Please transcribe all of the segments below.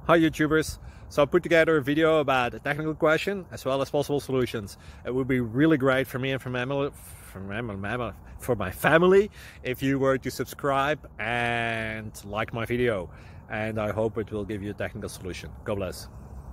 Hi YouTubers! So I put together a video about a technical question as well as possible solutions. It would be really great for me and for my family if you were to subscribe and like my video, and I hope it will give you a technical solution. God bless.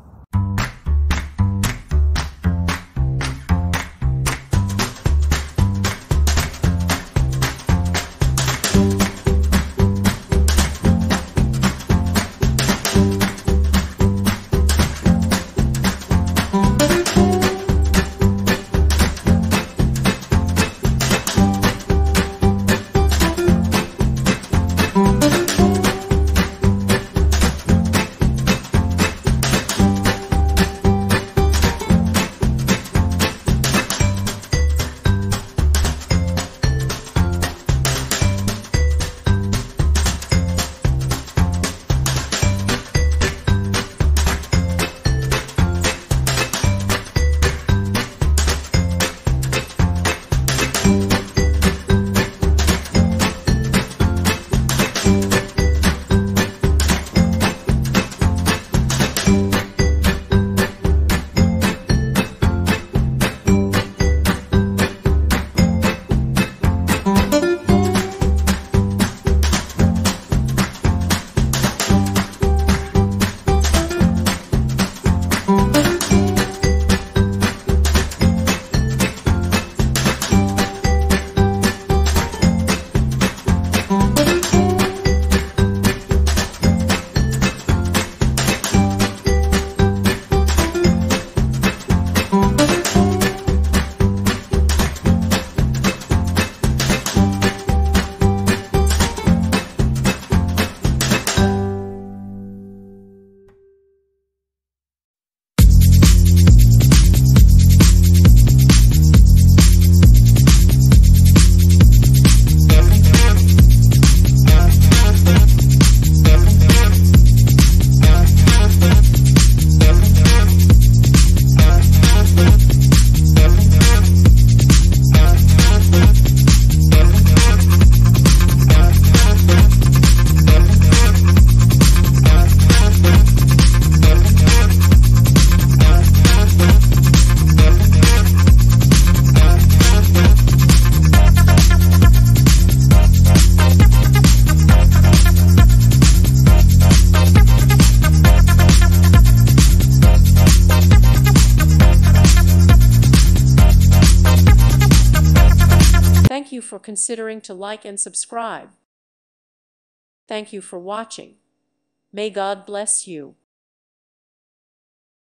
Thank you for considering to like and subscribe. Thank you for watching. May God bless you.